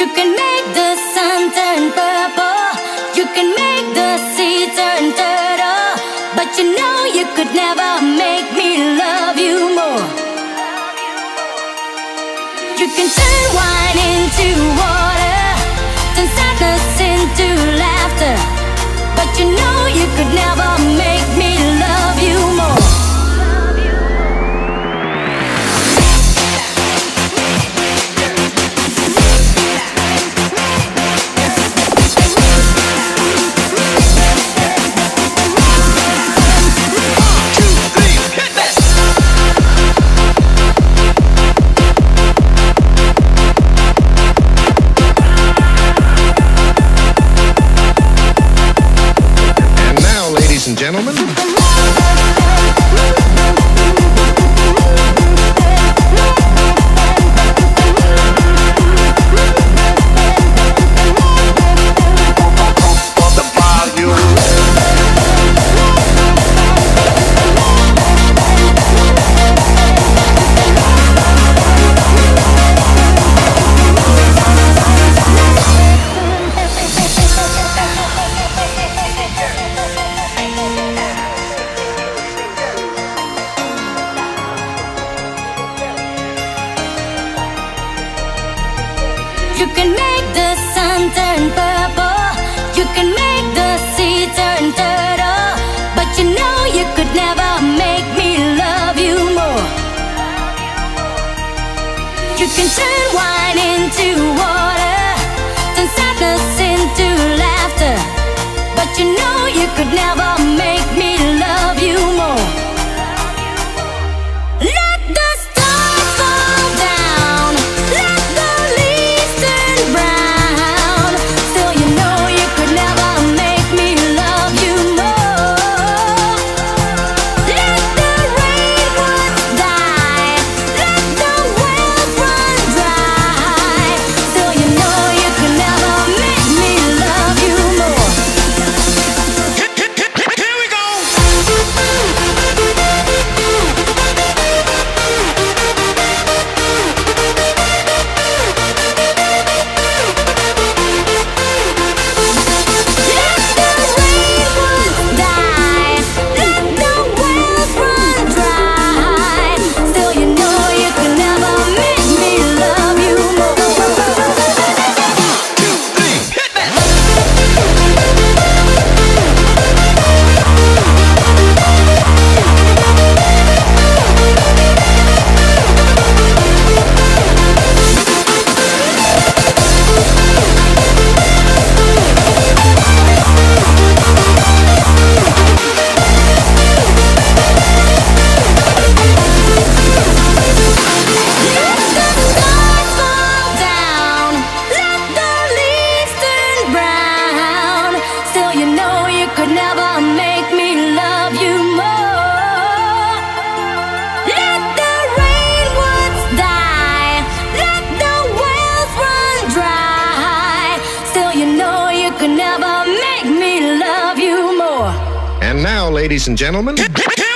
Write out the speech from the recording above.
You can make the sun turn purple, you can make the sea turn turtle, but you know you could never make me love you more. You can turn wine into water, turn sadness into laughter, but you know you could never make me love you more. Ladies and gentlemen, you can make the sun turn purple, you can make the sea turn turtle, but you know you could never make me love you more. You can turn wine into water, turn sadness into laughter, but you know you could never make me love you more. Let the stars fall down, let the leaves turn brown, still you know you could never make me love you more. Let the rainwoods die, let the wells run dry, still you know you could never make me love you more. here we go. Let the rainwoods die, let the wells run dry, still you know you could never make me love you more. Let the stars fall down, let the leaves turn brown, still you know you could never make me love you more. Let the rainwoods die, let the wells run dry, still you know you could never make me love you more. And now, ladies and gentlemen,